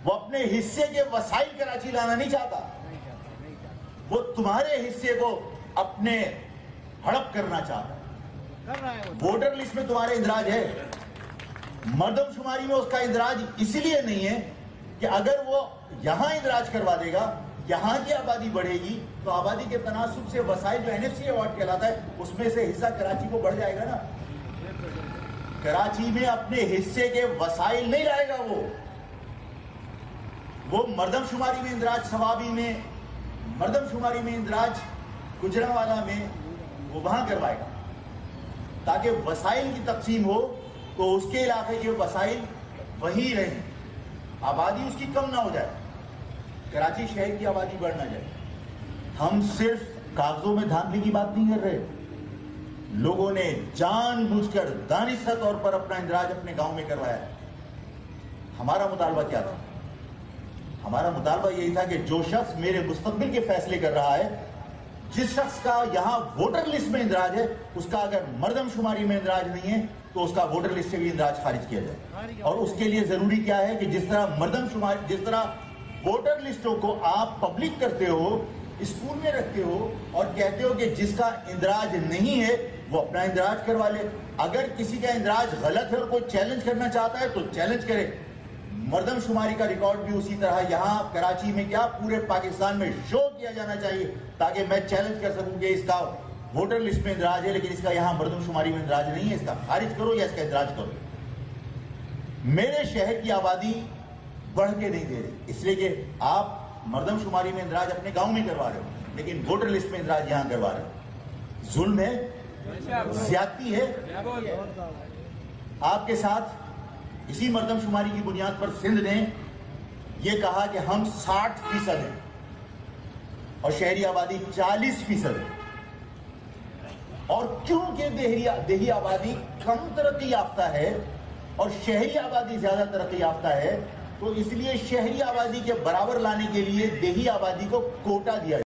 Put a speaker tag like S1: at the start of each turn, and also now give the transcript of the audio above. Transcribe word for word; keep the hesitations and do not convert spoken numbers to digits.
S1: وہ اپنے حصے کے وسائل کراچی لانا نہیں چاہتا، وہ تمہارے حصے کو اپنے ہڑپ کرنا چاہتا ہے۔ ووٹر لسٹ میں تمہارے اندراج ہے، مردم شماری میں اس کا اندراج اسی لیے نہیں ہے کہ اگر وہ یہاں اندراج کروا دے گا، یہاں کی آبادی بڑھے گی تو آبادی کے تناسب سے وسائل جو این ایف سی ایوارڈ کہلاتا ہے اس میں سے حصہ کراچی کو بڑھ جائے گا نا۔ کراچی میں اپنے حصے کے وسائل نہیں لائے گا، وہ وہ مردم شماری میں اندراج ثوابی میں، مردم شماری میں اندراج گجرانوالہ میں وہ وہاں کروائے گا تاکہ وسائل کی تقسیم ہو تو اس کے علاقے کے وسائل وہی رہیں، آبادی اس کی کم نہ ہو جائے، کراچی شہر کی آبادی بڑھ نہ جائے۔ ہم صرف کاغذوں میں دھاندلی کی بات نہیں کر رہے، لوگوں نے جان بوجھ کر دانستہ طور پر اپنا اندراج اپنے گاؤں میں کروایا ہے۔ ہمارا مطالبہ کیا تھا؟ ہمارا مطالبہ یہی تھا کہ جو شخص میرے مستقبل کے فیصلے کر رہا ہے، جس شخص کا یہاں ووٹر لسٹ میں اندراج ہے، اس کا اگر مردم شماری میں اندراج نہیں ہے تو اس کا ووٹر لسٹ سے بھی اندراج خارج کیا جائے۔ اور اس کے لیے ضروری کیا ہے کہ جس طرح مردم شماری، جس طرح ووٹر لسٹوں کو آپ پبلک کرتے ہو، اسکول میں رکھتے ہو اور کہتے ہو کہ جس کا اندراج نہیں ہے وہ اپنا اندراج کروا لے، اگر کسی کا اندراج غلط ہے اور کوئی چیلنج کرنا چاہتا ہے تو چیلنج کرے۔ مردم شماری کا ریکارڈ بھی اسی طرح یہاں کراچی میں کیا پورے پاکستان میں شو کیا جانا چاہیے تاکہ میں چیلنج کر سکوں کہ اس کا ووٹر لسٹ میں اندراج ہے لیکن اس کا یہاں مردم شماری میں اندراج نہیں ہے، اس کا خارج کرو یا اس کا اندراج کرو۔ میرے شہر کی آبادی بڑھ کے نہیں دے رہی، اس لیے کہ آپ مردم شماری میں اندراج اپنے گاؤں میں کروا رہے ہو لیکن ووٹر لسٹ میں اندراج یہاں کروا رہے ہو۔ ظلم ہے، زیادتی ہے۔ آپ کے ساتھ اسی مردم شماری کی بنیاد پر سندھ نے یہ کہا کہ ہم ساٹھ فیصد ہیں اور شہری آبادی چالیس فیصد ہے، اور کیونکہ دیہی آبادی کم ترقی یافتہ ہے اور شہری آبادی زیادہ ترقی یافتہ ہے تو اس لیے شہری آبادی کے برابر لانے کے لیے دیہی آبادی کو کوٹا دیا